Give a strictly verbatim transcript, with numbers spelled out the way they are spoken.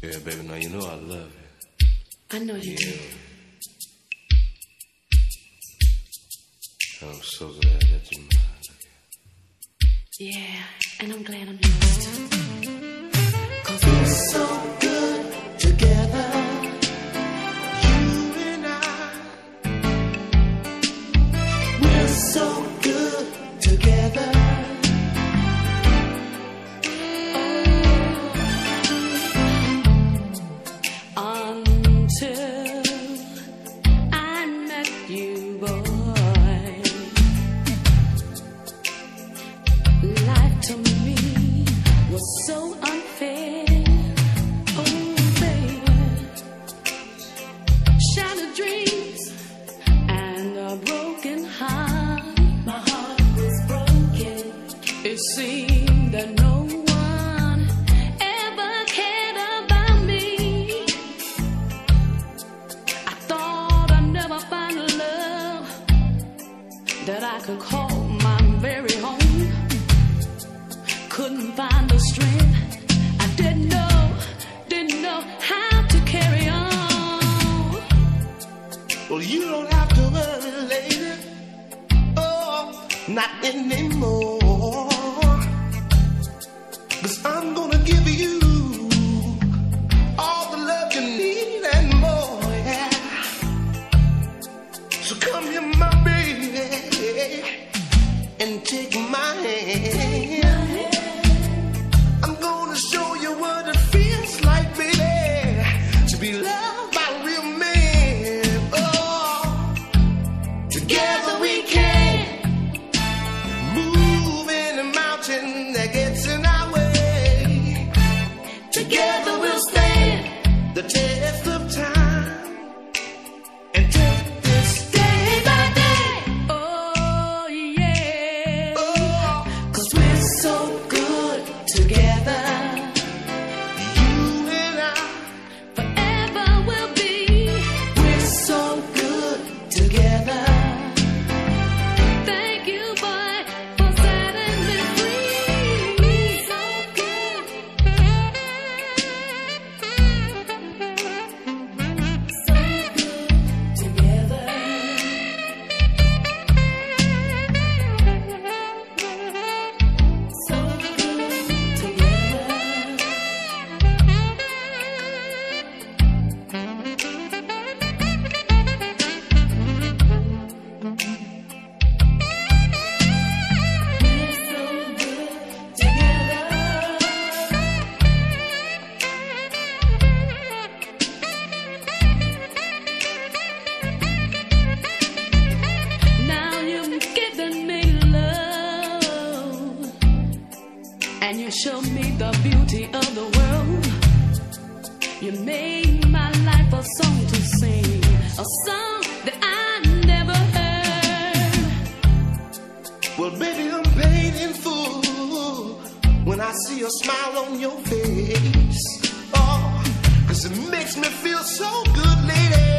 Yeah, baby, now you know I love you. I know you yeah. do. I'm so glad that you're mine. Yeah, and I'm glad I'm yours too. 'Cause we're so good together, you and I. We're so good together. Oh. Until I met you, boy, life to me was so unfair. Oh, baby, shattered dreams and a broken heart. My heart was broken. It seemed that no one ever cared about me. I thought I'd never find a love that I could call my very home. Couldn't find the strength. I didn't know, didn't know how to carry on. Well, you don't have to worry, lady. Oh, not anymore. 'Cause I'm gonna give you all the love you need and more, yeah. So come here, my baby, and take my hand. I'm gonna show you what it feels like, baby, to be loved by a real man. Oh, together we can move any mountain that gets in our way. Together we'll stand the test of time and take this day by day. Oh, yeah. Oh, 'Cause we're so good together. you and I, Forever we'll be. We're so good together. Thank you, boy, for setting me free. So good. So good together. So good together. We're so good together. Now you've given me love, and you showed me the beauty of the world. You made my life a song to sing, a song that I never heard. well, baby, I'm paid in full when I see a smile on your face. Oh, 'cause it makes me feel so good, lady.